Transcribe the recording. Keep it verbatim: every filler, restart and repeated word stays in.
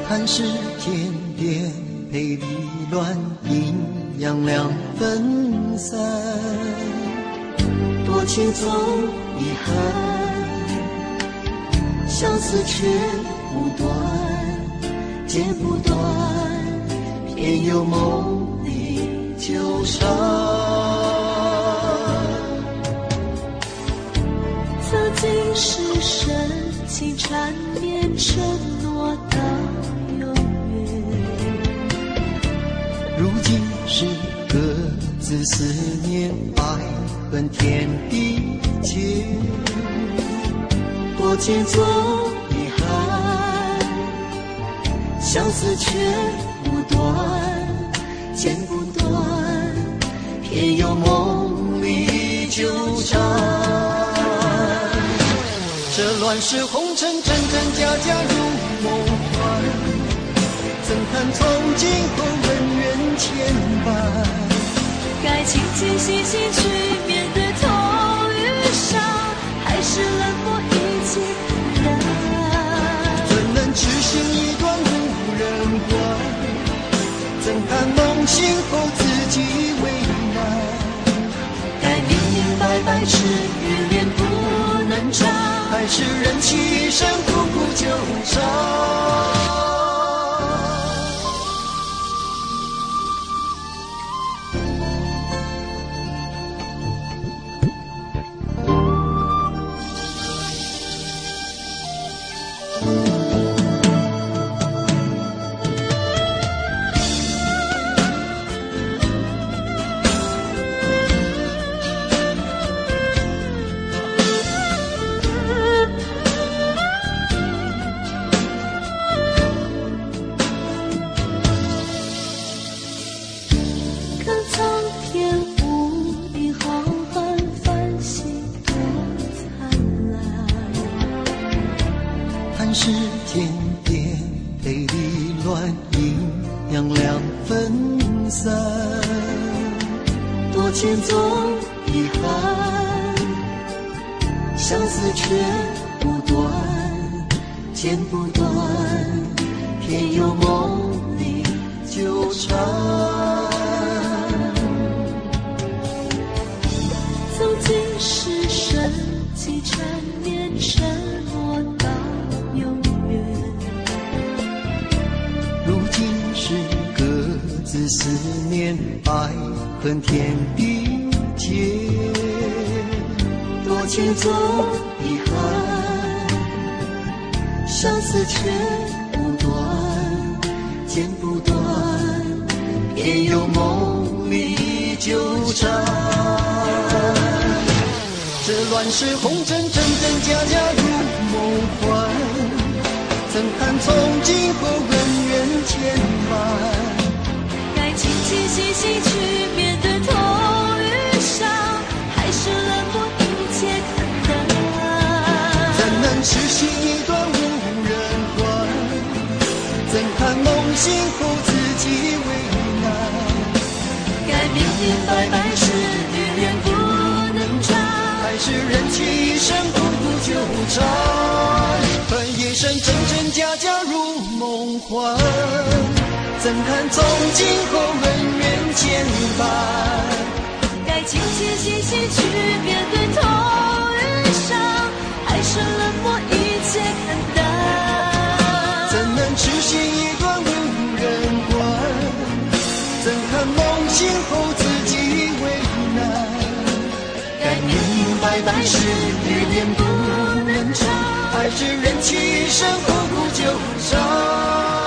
看世间颠沛离乱，阴阳两分散。多情总遗憾，相思却不断，剪不断，偏有梦里纠缠。 曾经是深情缠绵，承诺到永远。 如今是各自思念，爱恨天地间。多情总遗憾，相思却不断，剪不断，偏有梦里纠缠。这乱世红尘，真真假假如梦幻，怎堪从今后恩怨牵绊？ 该轻轻细细去面对痛与伤，还是冷漠一切坦然？ 怎能痴心一段无人管？怎堪梦醒后自己为难？该明明白白是欲恋不能长，还是忍气一生苦苦纠缠？世间颠沛离乱，阴阳两分散。多情总遗憾，相思却不断，剪不断，偏有梦里纠缠。 曾经是深情缠绵，承诺到永远。 如今是各自思念，爱恨天地间。多情总遗憾，相思却不断，剪不断，偏有梦里纠缠。这乱世红尘，真真假假如梦幻，怎堪从今后恩怨牵绊？ 该轻轻细细去面对痛与伤，还是冷漠一切坦然？ 怎能痴心一段无人管？怎堪梦醒后自己为难？ 该明明白白是欲恋不能长， 还是忍气一生苦苦纠缠？恨一生真真假假如梦幻，怎堪从今后恩怨牵绊？ 该轻轻细细去面对痛与伤，还是冷漠一切看淡？ 怎能痴心一段无人管？怎堪梦醒后自己为难？该明明白白是欲恋不能长，还是忍气一生苦苦纠缠？